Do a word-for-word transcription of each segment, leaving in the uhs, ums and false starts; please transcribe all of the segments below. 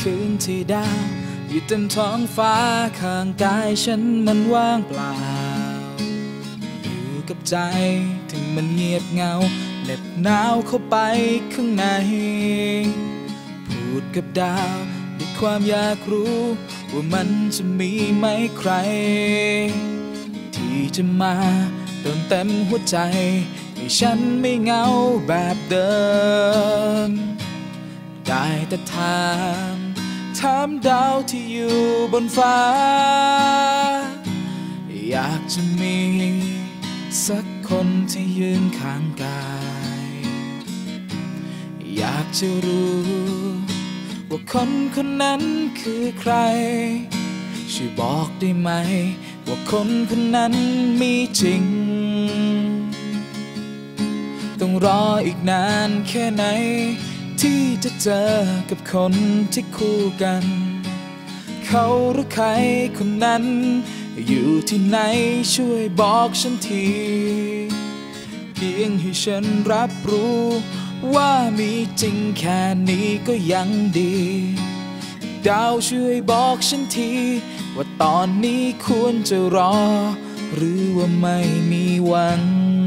คืนที่ดาวอยู่เต็มท้องฟ้าข้างกายฉันมันว่างเปล่าอยู่กับใจที่มันเงียบเงาเหน็บหนาวเข้าไปข้างในพูดกับดาวด้วยความอยากรู้ว่ามันจะมีไหมใครที่จะมาเติมเต็มหัวใจให้ฉันไม่เหงาแบบเดิมได้แต่ถามถามดาวที่อยู่บนฟ้าอยากจะมีสักคนที่ยืนข้างกายอยากจะรู้ว่าคนคนนั้นคือใครช่วยบอกได้ไหมว่าคนคนนั้นมีจริงต้องรออีกนานแค่ไหนที่จะเจอกับคนที่คู่กันเขาหรือใครคนนั้นอยู่ที่ไหนช่วยบอกฉันทีเพียงให้ฉันรับรู้ว่ามีจริงแค่นี้ก็ยังดีดาวช่วยบอกฉันทีว่าตอนนี้ควรจะรอหรือว่าไม่มีหวัง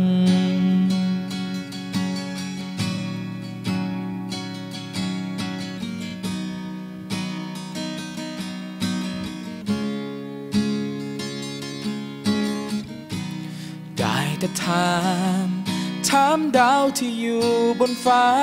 ได้แต่ถามถามดาวที่อยู่บนฟ้า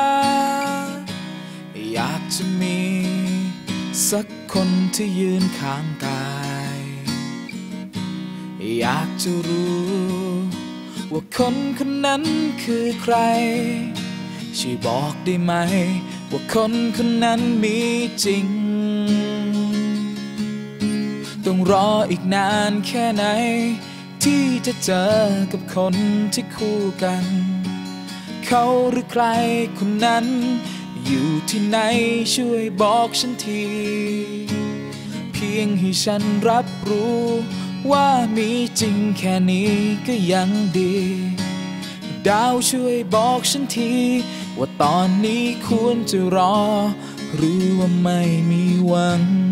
อยากจะมีสักคนที่ยืนข้างกายอยากจะรู้ว่าคนคนนั้นคือใครช่วยบอกได้ไหมว่าคนคนนั้นมีจริงต้องรออีกนานแค่ไหนที่จะเจอกับคนที่คู่กันเขาหรือใครคนนั้นอยู่ที่ไหนช่วยบอกฉันทีเพียงให้ฉันรับรู้ว่ามีจริงแค่นี้ก็ยังดีดาวช่วยบอกฉันทีว่าตอนนี้ควรจะรอหรือว่าไม่มีหวัง